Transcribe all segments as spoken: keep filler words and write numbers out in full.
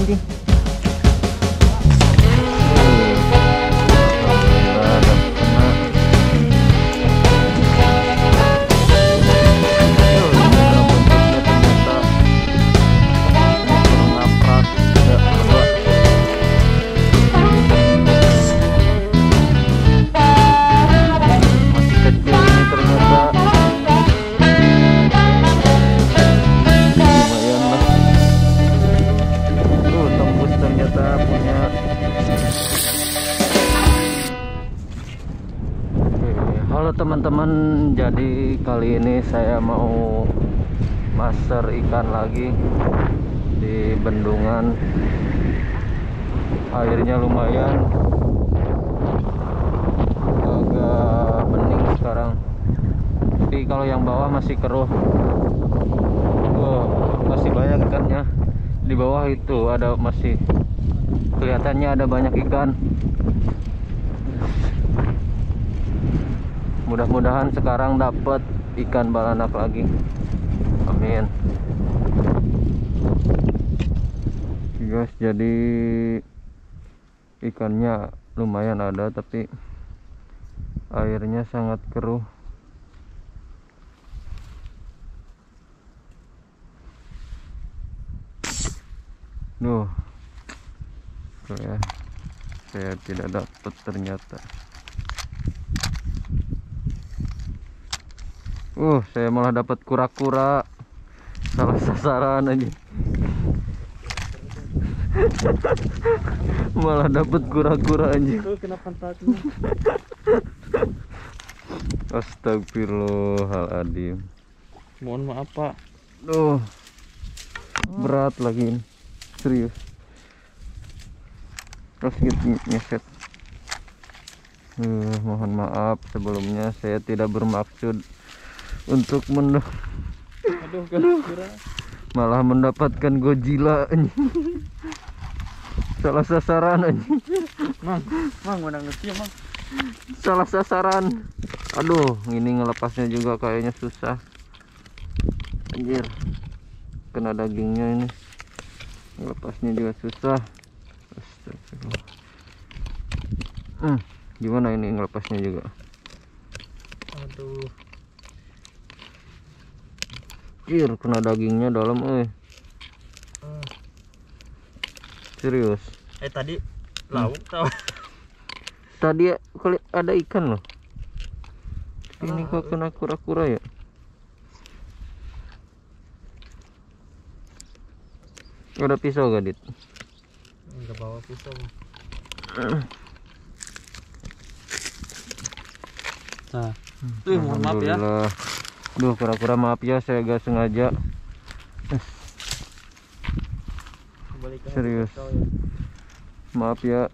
anjing. Halo teman-teman, jadi kali ini saya mau master ikan lagi di bendungan. Airnya lumayan agak bening sekarang, tapi kalau yang bawah masih keruh. Wow, masih banyak ikannya. Di bawah itu ada, masih kelihatannya ada banyak ikan. Mudah-mudahan sekarang dapat ikan balanak lagi. Amin. Guys, jadi ikannya lumayan ada, tapi airnya sangat keruh. Duh, ya, saya tidak dapat ternyata. Uh, saya malah dapat kura-kura. Salah sasaran aja. Malah dapat kura-kura aja. Astagfirullahaladzim. Mohon maaf Pak. Duh, berat lagi ini. Serius. Terus gitu nyeset. Uh, mohon maaf sebelumnya, saya tidak bermaksud untuk men Aduh, kira malah mendapatkan Godzilla. Salah sasaran anjing. Mang, mang menang ngetia mang. Salah sasaran. Aduh, ini ngelepasnya juga kayaknya susah. Anjir, kena dagingnya ini. Ngelepasnya juga susah. Astagfirullah. Hmm, gimana ini ngelepasnya juga? Aduh. Anjir, kena dagingnya dalam, eh. Serius. Eh tadi lauk hmm. Tau. Tadi kali ada ikan loh. Ini kok kena kura-kura ya? Ada pisau gak, Dit? Enggak bawa pisau. Nah, tuh mohon maaf ya. Duh, kura-kura maaf ya, saya gak sengaja. Serius. Maaf ya.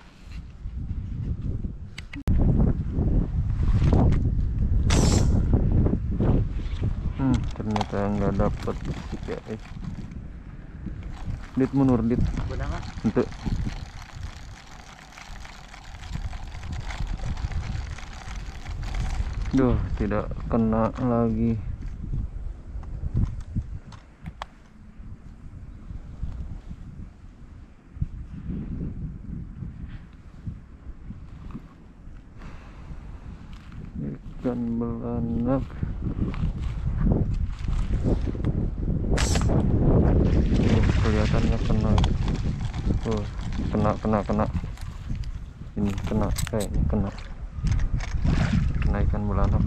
Hmm, ternyata nggak dapet ya. Dit mundur, Dit. Untuk. Duh, tidak kena lagi. Ikan belanak. Oh, kelihatannya kena. Oh, kena kena kena. Ini kena, kayaknya kena. Kena ikan belanak.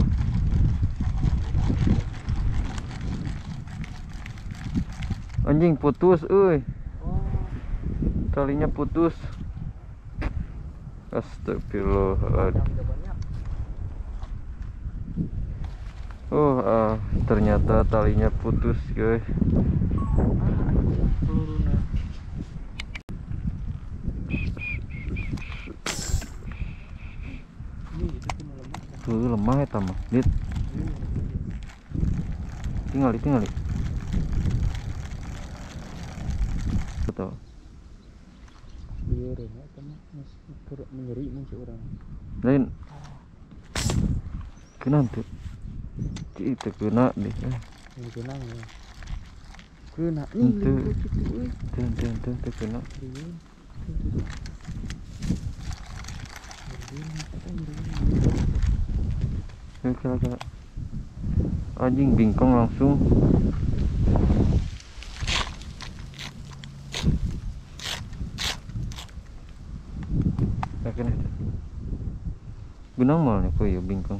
Anjing putus, euy. Talinya putus. Astagfirullahaladzim. Oh, ah, ternyata talinya putus, guys. Tuh lemah ya tamah, Dit. Tinggal, tinggal. Betul. Biar ya, tamah masih menyeri masih orang. Lain. Kena tuh. Itu kena deh. Ini kena ya. Kena nih Itu. lembut gitu euy. Tuh tuh tuh tuh kena. Iya. Tuh, kena kena. Anjing bingkong langsung. Yakin itu. Gunung mal kok ya bingkong.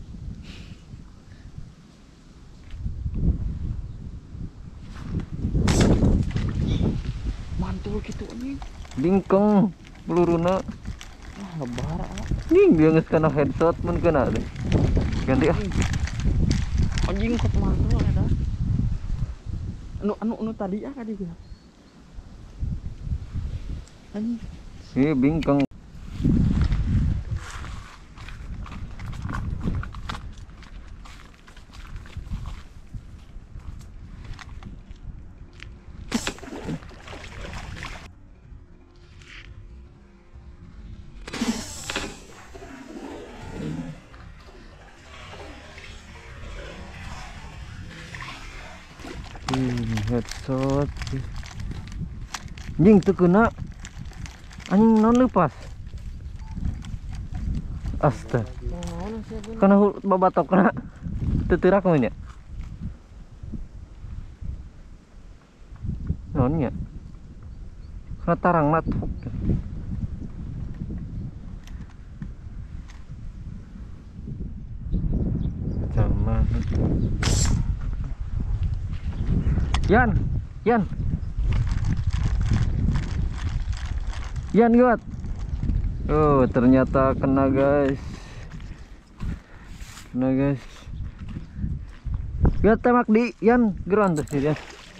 Mantul gitu anjing. Bingkong peluruna. Ah, lebar ah. Ning dia geus kana headshot mun kena deh. Ganti ah. Anjing kok mantul ada. Anu anu anu tadi ah tadi gua. Anjing. Ini bingkong. Hmm, headshot. Anjing tuh kena. Anjing non lepas. Astaga. Oh, nasi apa? Kana babatok kena. Teuterak mah nya. Naon nya? Kana tarang nat. Zaman. Yan, Yan. Yan kuat. Oh, ternyata kena guys. Kena guys. Lihat tembak di Yan, geron tuh Yan.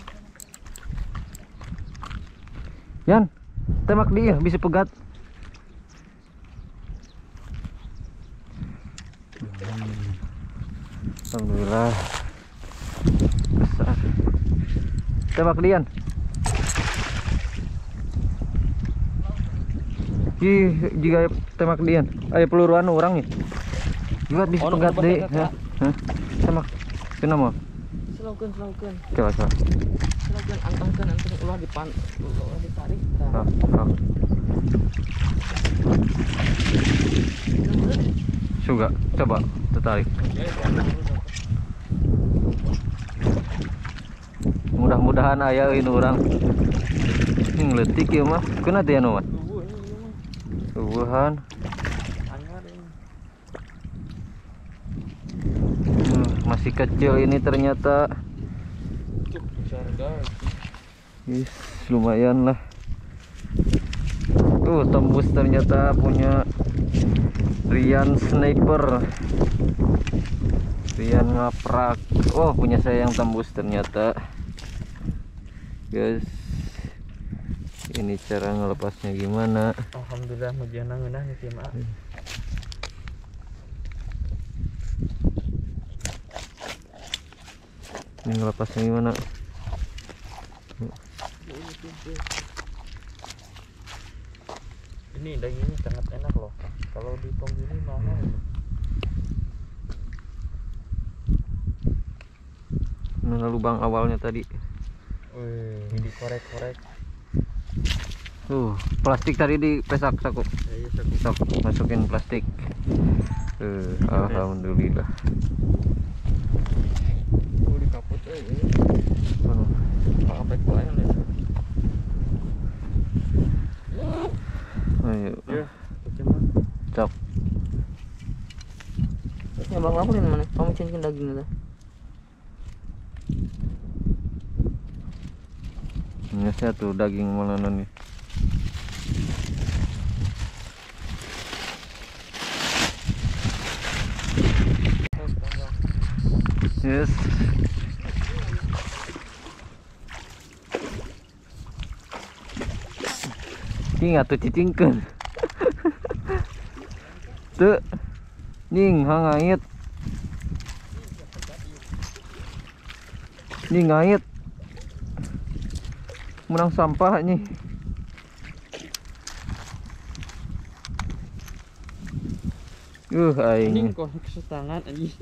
Yan, tembak di ya, bisa pegat. Alhamdulillah. Besar. Tembak di Yan. Ih, jika tembak dian, ayo peluruan orang nih. Juga bisa Oh, pegat nomor deh. pegat, Hah? Tembak. Kena mau? Selaukeun selaukeun. Coba coba. Selaukeun antangkeun antang ulah dipan ulah ditarik. Oh, oh. Juga, coba tertarik. Mudah-mudahan aya ini orang. Ini ngeletik ya mah. Kena teh anu mah. Subuhan. Hmm, masih kecil ini ternyata. Yes, lumayan lah. Tuh tembus ternyata punya Rian Sniper. Rian ngaprak. Oh, punya saya yang tembus ternyata. Guys. Ini cara ngelepasnya gimana? Alhamdulillah mujana ngeunah ya Mak. Ini ngelepasnya gimana? Ini dagingnya sangat enak loh. Kalau di tong gini mahal. Mana lubang awalnya tadi? Wih, ini korek-korek. Tuh, plastik tadi di pesak saku. Ya, iya, Sok, masukin plastik. Tuh, alhamdulillah. Oh, di kaput eh. Anu, Kapek banget ya. ayo. Ya, cuma Cok. ya Bang lapulin mana? Kamu cincin daging itu. Ini saya tuh daging mana nih? Yes. King atuh cicingkeun. Tuh. Ning hangait. Ning ngait. Menang sampah nih. Uh, aing. Anjing kok kesetangan anjing.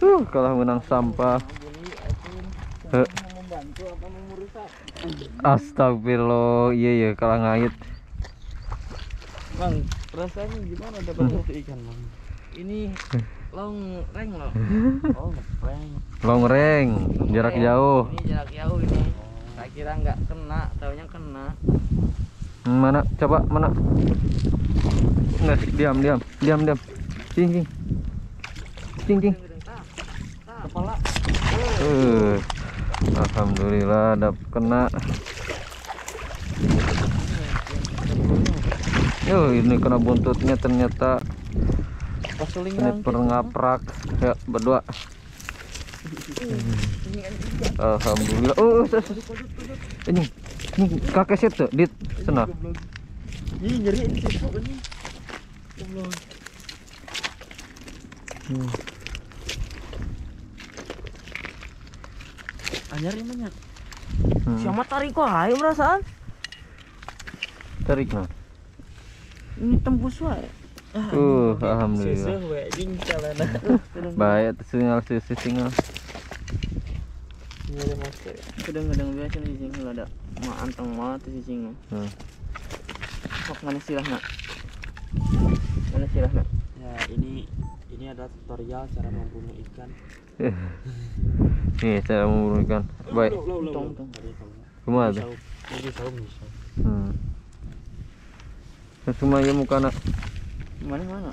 Uh, kalah menang sampah. Eh, Membantu apa merusak? Astagfirullah, iya ya kalah ngait. Bang, rasanya gimana dapat satu ikan, Bang? Ini long reng loh. Oh, reng. Long range, jarak jauh. Ini jarak jauh ini. Saya kira nggak kena, taunya kena. Hmm, Mana? Coba mana? Nah, diam, diam, diam, diam. Cing, cing, cing, cing. Kepala. Uh, Alhamdulillah dap kena. Yo, ini kena buntutnya ternyata. Pasuling Ini perngaprak ya berdua. Alhamdulillah. Oh, sus, sus. ini ini kakek set tuh di sana. Ini nyeri ini sipuk ini. Hmm. Anyar ini banyak. Hmm. Siapa tarik kok ayo merasaan? Tarik nah. Ini tembus wae. Uh, alhamdulillah. Seseh wae ding calana. Baik, sinyal sisi sinyal. Nyeri masuk. Kadang-kadang biasa nih sing ada ma anteng mah tuh sing. Hmm. Kok mana silah nak? Mana silah nak? Ya, ini ini adalah tutorial cara membunuh ikan. Nih, cara memburu ikan. Baik. Tong tong. Kumaha tuh? Ini tahu bisa. Hmm. Cuma ya muka nak. Mana mana?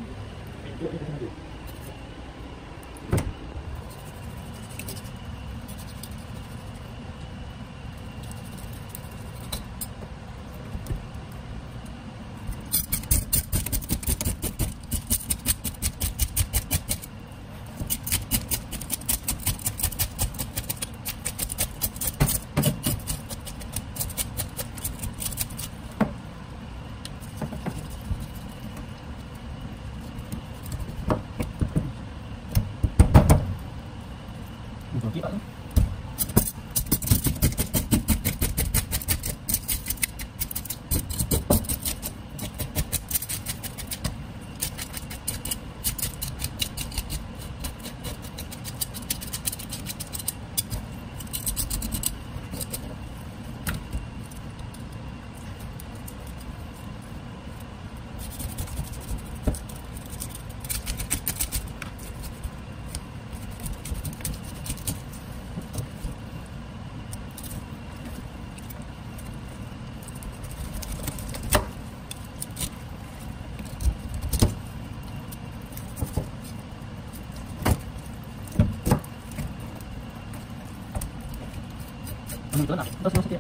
Itu nak, terus masuk ya.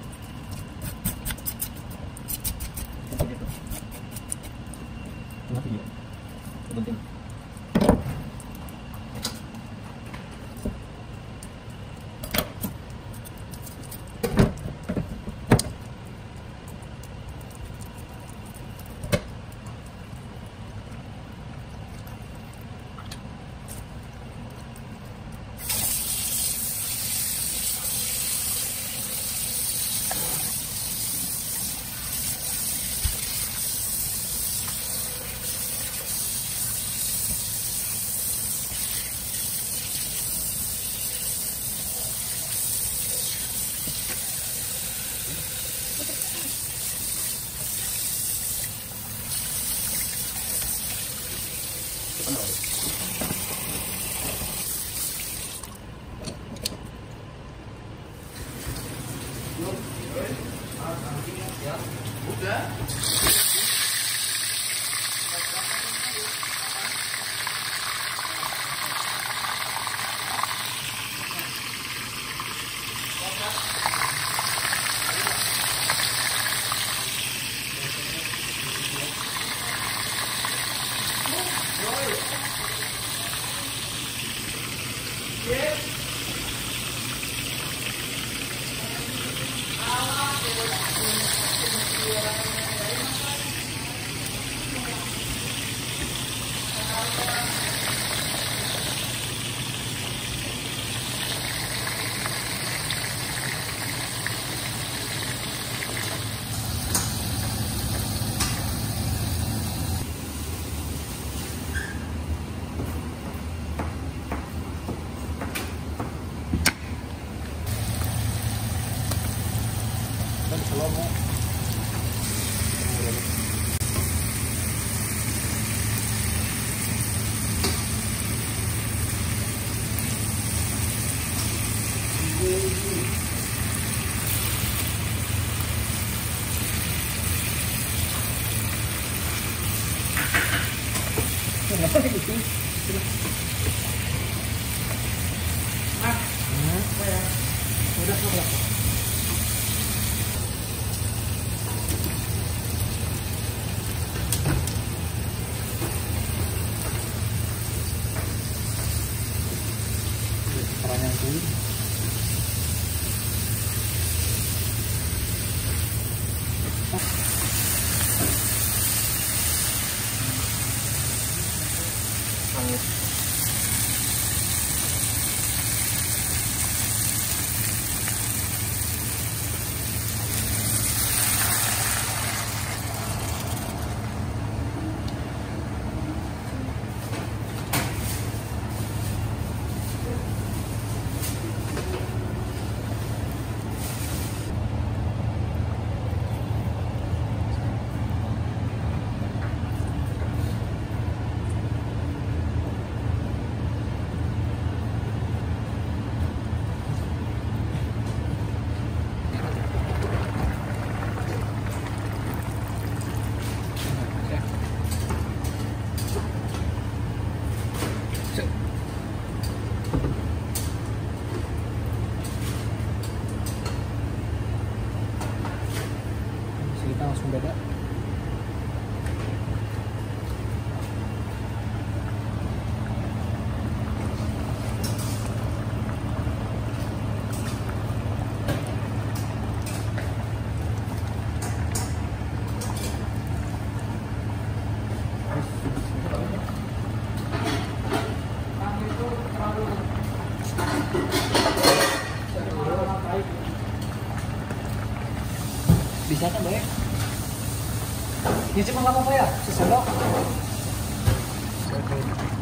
Masuk ya. Penting. Kita langsung beda. Bisa kan, Boy? Ya cuma nggak apa-apa ya, sesendok. Oke.